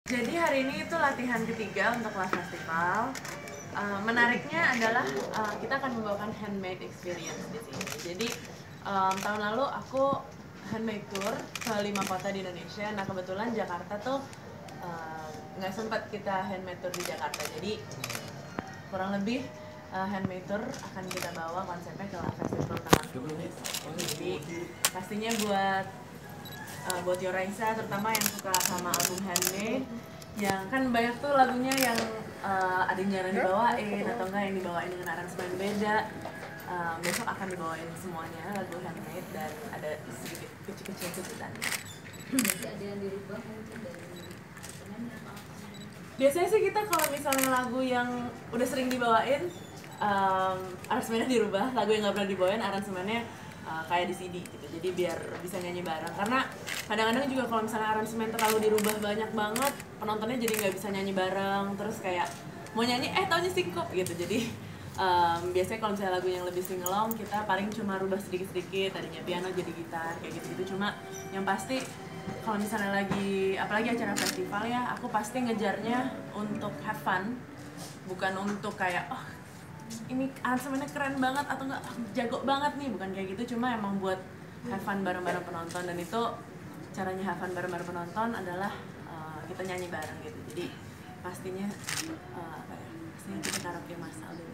Jadi hari ini itu latihan ketiga untuk kelas festival. Menariknya adalah kita akan membawakan handmade experience di sini. Jadi tahun lalu aku handmade tour ke 5 kota di Indonesia. Nah kebetulan Jakarta tuh nggak sempat kita handmade tour di Jakarta. Jadi kurang lebih handmade tour akan kita bawa konsepnya ke festival tanggal 10 besok. Jadi pastinya buat Yoraisa terutama yang suka sama album handmade, yang kan banyak tuh lagunya yang ada yang jarang dibawain atau enggak yang dibawain dengan aransemen beda. Besok akan dibawain semuanya lagu handmade dan ada sedikit kecil-kecil kejutannya. Ada yang dirubah mungkin dari aransemennya apa? Biasanya sih kita kalau misalnya lagu yang udah sering dibawain, aransemennya dirubah. Lagu yang nggak pernah dibawain aransemennya kayak di CD gitu. Jadi biar bisa nyanyi bareng. Karena kadang-kadang juga kalau misalnya aransemen terlalu dirubah banyak banget, penontonnya jadi nggak bisa nyanyi bareng. Terus kayak mau nyanyi taunya singkop gitu. Jadi biasanya kalau misalnya lagu yang lebih singelong, kita paling cuma rubah sedikit-sedikit. Tadinya piano jadi gitar kayak gitu-gitu. Cuma yang pasti kalau misalnya lagi, apalagi acara festival ya, aku pasti ngejarnya untuk have fun, bukan untuk kayak ini aransemennya keren banget atau enggak jago banget nih, bukan kayak gitu. Cuma emang buat have fun bareng-bareng penonton, dan itu caranya have fun bareng-bareng penonton adalah kita nyanyi bareng gitu. Jadi pastinya pastinya kita karaoke massal dulu.